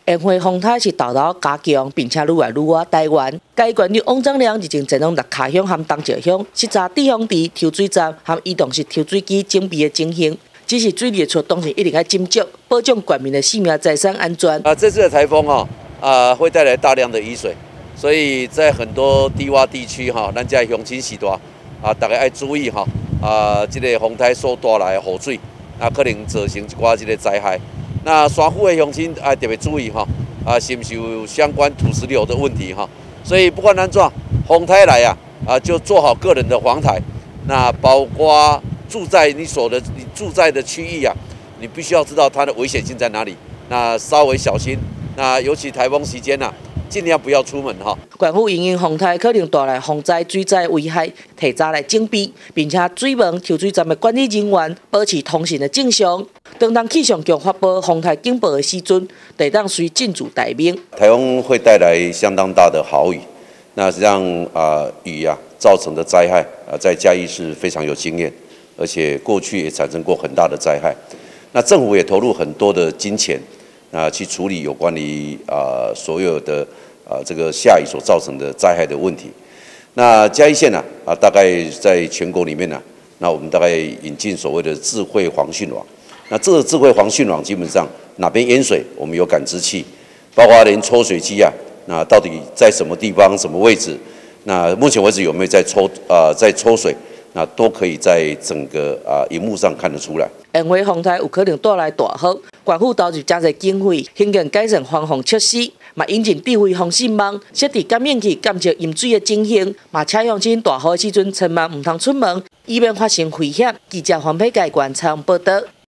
烟花风台是豆豆加强，并且愈来愈我台湾。该管理王章良日前前往六卡乡和东石乡视察地方池抽水站和移动式抽水机整备的情形。只是水利处当然一定要斟酌，保障居民的性命财产安全。 这次的台风会带来大量的雨水，所以在很多低洼地区咱在乡亲时代大家要注意这个风台所带来的雨水可能造成一寡这个灾害。那山区的乡亲特别注意是不是有相关土石流的问题所以不管怎样，风台来就做好个人的防台，那包括你住在的区域你必须要知道它的危险性在哪里，那稍微小心。那尤其台风期间尽量不要出门县府因应风台可能带来风灾、水灾危害，提早来整备，并且水门、抽水站的管理人员保持通讯的正常。当气象局发布风台警报的时阵，得当随进驻待命。 台风会带来相当大的豪雨，那实际上雨造成的灾害在嘉义是非常有经验，而且过去也产生过很大的灾害。那政府也投入很多的金钱去处理有关于所有的这个下雨所造成的灾害的问题。那嘉义县大概在全国里面那我们大概引进所谓的智慧防汛网。那这个智慧防汛网基本上哪边淹水，我们有感知器，包括连抽水机那到底在什么地方、什么位置？那目前为止有没有在抽水？那都可以在整个荧幕上看得出来。 烟花风台有可能带来大雨，县府投入真侪经费，兴建改善防洪设施，嘛引进智慧防汛网，设置感应器监测淹水的情形，嘛请乡亲大雨的时阵千万唔通出门，以免发生危险。记者黄佩介县采访报道。